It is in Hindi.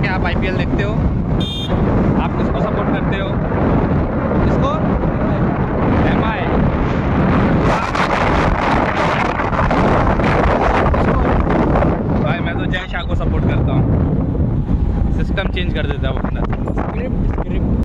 के आप आईपीएल देखते हो? आप किसको सपोर्ट करते हो? किसको? एमआई। भाई मैं तो जय शाह को सपोर्ट करता हूँ। सिस्टम चेंज कर देता है वो अपना।